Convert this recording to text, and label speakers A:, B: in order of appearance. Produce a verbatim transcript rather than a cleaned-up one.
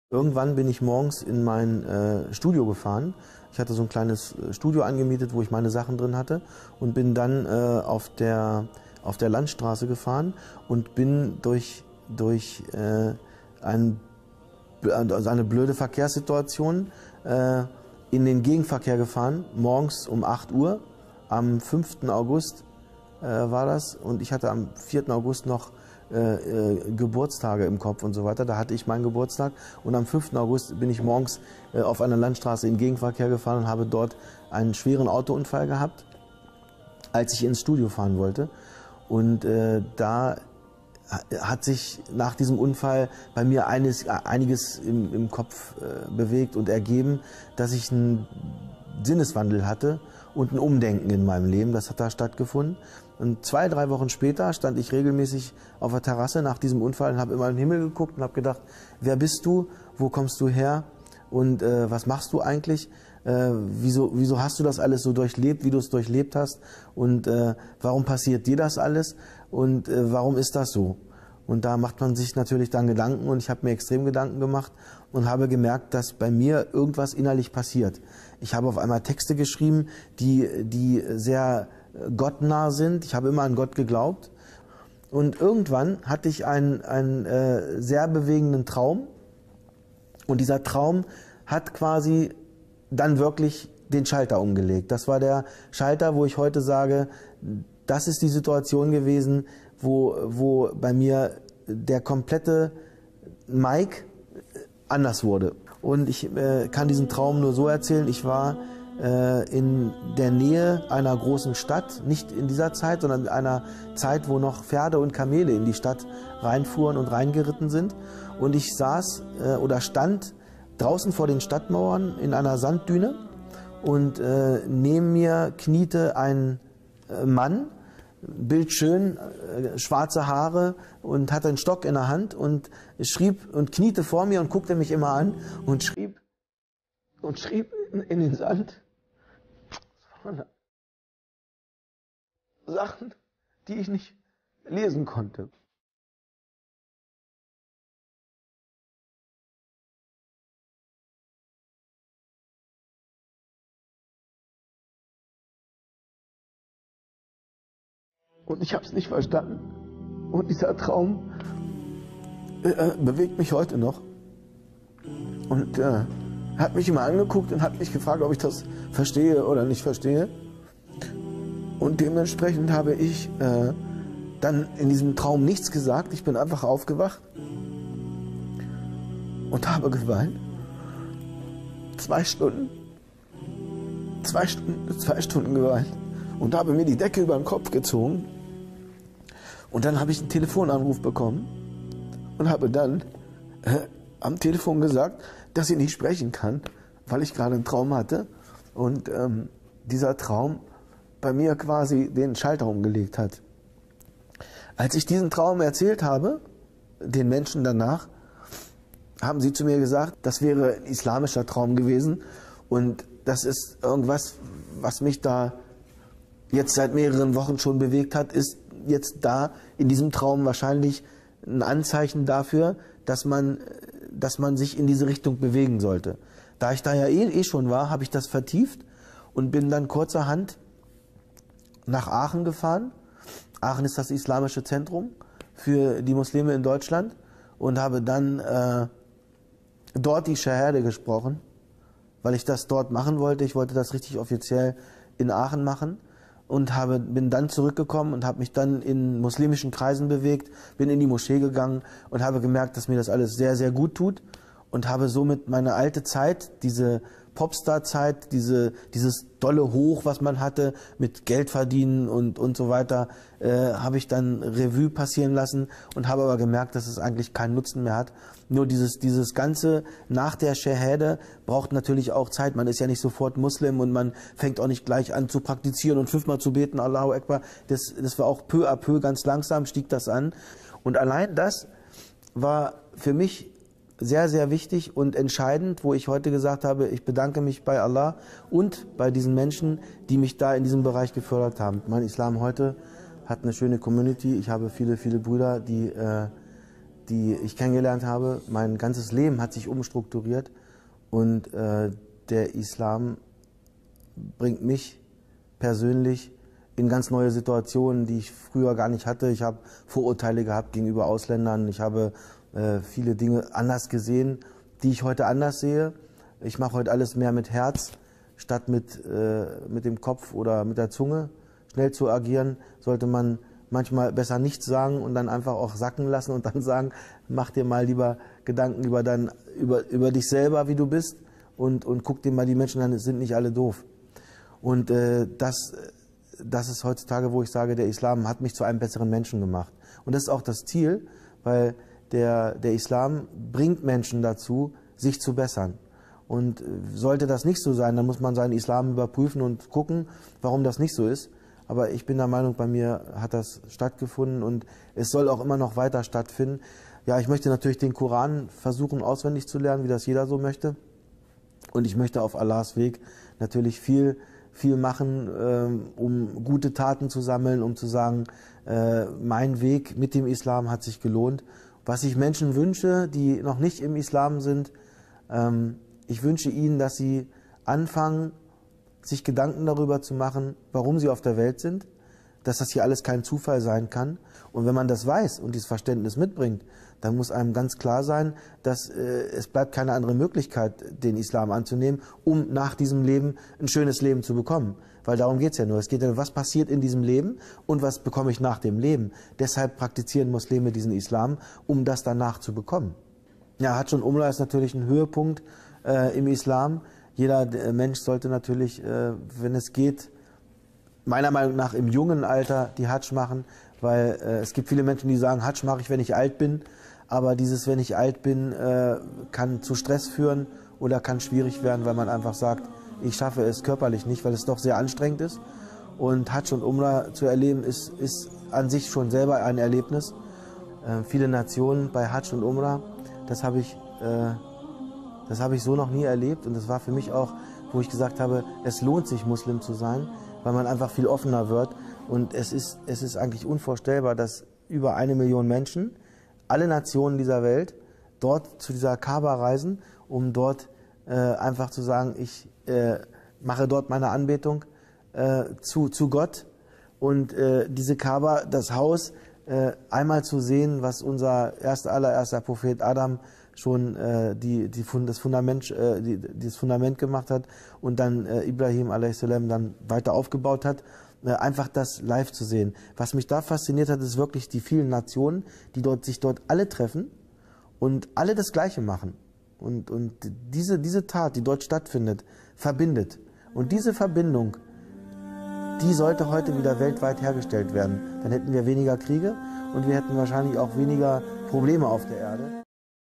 A: Irgendwann bin ich morgens in mein äh, Studio gefahren. Ich hatte so ein kleines Studio angemietet, wo ich meine Sachen drin hatte, und bin dann äh, auf der, auf der Landstraße gefahren und bin durch, durch äh, ein, also eine blöde Verkehrssituation äh, in den Gegenverkehr gefahren, morgens um acht Uhr, am fünften August äh, war das, und ich hatte am vierten August noch Äh, äh, Geburtstage im Kopf und so weiter. Da hatte ich meinen Geburtstag, und am fünften August bin ich morgens äh, auf einer Landstraße im Gegenverkehr gefahren und habe dort einen schweren Autounfall gehabt, als ich ins Studio fahren wollte. Und äh, da hat sich nach diesem Unfall bei mir eines, einiges im, im Kopf äh, bewegt und ergeben, dass ich einen Sinneswandel hatte und ein Umdenken in meinem Leben. Das hat da stattgefunden. Und zwei, drei Wochen später stand ich regelmäßig auf der Terrasse nach diesem Unfall und habe immer in den Himmel geguckt und habe gedacht, wer bist du, wo kommst du her und äh, was machst du eigentlich? Äh, wieso, wieso hast du das alles so durchlebt, wie du es durchlebt hast, und äh, warum passiert dir das alles und äh, warum ist das so? Und da macht man sich natürlich dann Gedanken, und ich habe mir extrem Gedanken gemacht und habe gemerkt, dass bei mir irgendwas innerlich passiert. Ich habe auf einmal Texte geschrieben, die, die sehr gottnah sind. Ich habe immer an Gott geglaubt. Und irgendwann hatte ich einen, einen äh, sehr bewegenden Traum. Und dieser Traum hat quasi dann wirklich den Schalter umgelegt. Das war der Schalter, wo ich heute sage, das ist die Situation gewesen, wo, wo bei mir der komplette Mike anders wurde. Und ich äh, kann diesen Traum nur so erzählen, ich war äh, in der Nähe einer großen Stadt, nicht in dieser Zeit, sondern in einer Zeit, wo noch Pferde und Kamele in die Stadt reinfuhren und reingeritten sind. Und ich saß äh, oder stand draußen vor den Stadtmauern in einer Sanddüne, und äh, neben mir kniete ein äh, Mann, bildschön, äh, schwarze Haare, und hatte einen Stock in der Hand und schrieb und kniete vor mir und guckte mich immer an und schrieb und schrieb in, in den Sand Sachen, die ich nicht lesen konnte. Und ich habe es nicht verstanden. Und dieser Traum äh, bewegt mich heute noch. Und äh, hat mich immer angeguckt und hat mich gefragt, ob ich das verstehe oder nicht verstehe. Und dementsprechend habe ich äh, dann in diesem Traum nichts gesagt. Ich bin einfach aufgewacht und habe geweint. Zwei Stunden. Zwei Stunden, zwei Stunden geweint. Und habe mir die Decke über den Kopf gezogen. Und dann habe ich einen Telefonanruf bekommen und habe dann äh, am Telefon gesagt, dass ich nicht sprechen kann, weil ich gerade einen Traum hatte. Und ähm, dieser Traum bei mir quasi den Schalter umgelegt hat. Als ich diesen Traum erzählt habe, den Menschen danach, haben sie zu mir gesagt, das wäre ein islamischer Traum gewesen. Und das ist irgendwas, was mich da jetzt seit mehreren Wochen schon bewegt hat, ist jetzt da in diesem Traum wahrscheinlich ein Anzeichen dafür, dass man, dass man sich in diese Richtung bewegen sollte. Da ich da ja eh, eh schon war, habe ich das vertieft und bin dann kurzerhand nach Aachen gefahren. Aachen ist das islamische Zentrum für die Muslime in Deutschland, und habe dann äh, dort die Schahade gesprochen, weil ich das dort machen wollte. Ich wollte das richtig offiziell in Aachen machen. Und habe, bin dann zurückgekommen und habe mich dann in muslimischen Kreisen bewegt, bin in die Moschee gegangen und habe gemerkt, dass mir das alles sehr, sehr gut tut, und habe somit meine alte Zeit, diese Popstar-Zeit, diese, dieses dolle Hoch, was man hatte mit Geld verdienen und, und so weiter, äh, habe ich dann Revue passieren lassen und habe aber gemerkt, dass es eigentlich keinen Nutzen mehr hat. Nur dieses, dieses Ganze nach der Schahade braucht natürlich auch Zeit. Man ist ja nicht sofort Muslim und man fängt auch nicht gleich an zu praktizieren und fünfmal zu beten, Allahu Akbar. Das, das war auch peu à peu, ganz langsam stieg das an. Und allein das war für mich sehr, sehr wichtig und entscheidend, wo ich heute gesagt habe, ich bedanke mich bei Allah und bei diesen Menschen, die mich da in diesem Bereich gefördert haben. Mein Islam heute hat eine schöne Community. Ich habe viele, viele Brüder, die, äh, die ich kennengelernt habe. Mein ganzes Leben hat sich umstrukturiert und äh, der Islam bringt mich persönlich in ganz neue Situationen, die ich früher gar nicht hatte. Ich habe Vorurteile gehabt gegenüber Ausländern. Ich habe äh, viele Dinge anders gesehen, die ich heute anders sehe. Ich mache heute alles mehr mit Herz, statt mit, äh, mit dem Kopf oder mit der Zunge. Schnell zu agieren, sollte man manchmal besser nichts sagen und dann einfach auch sacken lassen und dann sagen, mach dir mal lieber Gedanken über, dein, über, über dich selber, wie du bist, und, und guck dir mal die Menschen an, es sind nicht alle doof. Und äh, das, das ist heutzutage, wo ich sage, der Islam hat mich zu einem besseren Menschen gemacht. Und das ist auch das Ziel, weil der, der Islam bringt Menschen dazu, sich zu bessern. Und sollte das nicht so sein, dann muss man seinen Islam überprüfen und gucken, warum das nicht so ist. Aber ich bin der Meinung, bei mir hat das stattgefunden und es soll auch immer noch weiter stattfinden. Ja, ich möchte natürlich den Koran versuchen auswendig zu lernen, wie das jeder so möchte. Und ich möchte auf Allahs Weg natürlich viel, viel machen, ähm, um gute Taten zu sammeln, um zu sagen, äh, mein Weg mit dem Islam hat sich gelohnt. Was ich Menschen wünsche, die noch nicht im Islam sind, ähm, ich wünsche ihnen, dass sie anfangen, sich Gedanken darüber zu machen, warum sie auf der Welt sind, dass das hier alles kein Zufall sein kann. Und wenn man das weiß und dieses Verständnis mitbringt, dann muss einem ganz klar sein, dass äh, es bleibt keine andere Möglichkeit, den Islam anzunehmen, um nach diesem Leben ein schönes Leben zu bekommen. Weil darum geht es ja nur. Es geht ja, was passiert in diesem Leben und was bekomme ich nach dem Leben. Deshalb praktizieren Muslime diesen Islam, um das danach zu bekommen. Ja, Hadsch und Umrah ist natürlich ein Höhepunkt äh, im Islam. Jeder Mensch sollte natürlich, äh, wenn es geht, meiner Meinung nach im jungen Alter die Hadsch machen, weil äh, es gibt viele Menschen, die sagen, Hadsch mache ich, wenn ich alt bin, aber dieses, wenn ich alt bin, äh, kann zu Stress führen oder kann schwierig werden, weil man einfach sagt, ich schaffe es körperlich nicht, weil es doch sehr anstrengend ist. Und Hadsch und Umrah zu erleben, ist, ist an sich schon selber ein Erlebnis. Äh, viele Nationen bei Hadsch und Umrah, das habe ich... Äh, Das habe ich so noch nie erlebt und das war für mich auch, wo ich gesagt habe, es lohnt sich, Muslim zu sein, weil man einfach viel offener wird. Und es ist, es ist eigentlich unvorstellbar, dass über eine Million Menschen, alle Nationen dieser Welt, dort zu dieser Kaaba reisen, um dort äh, einfach zu sagen, ich äh, mache dort meine Anbetung äh, zu, zu Gott. Und äh, diese Kaaba, das Haus, äh, einmal zu sehen, was unser erster, allererster Prophet Adam schon äh, die, die, das, Fundament, äh, die, das Fundament gemacht hat und dann äh, Ibrahim a s. dann weiter aufgebaut hat, äh, einfach das live zu sehen. Was mich da fasziniert hat, ist wirklich die vielen Nationen, die dort, sich dort alle treffen und alle das Gleiche machen. Und, und diese, diese Tat, die dort stattfindet, verbindet. Und diese Verbindung, die sollte heute wieder weltweit hergestellt werden. Dann hätten wir weniger Kriege und wir hätten wahrscheinlich auch weniger Probleme auf der Erde.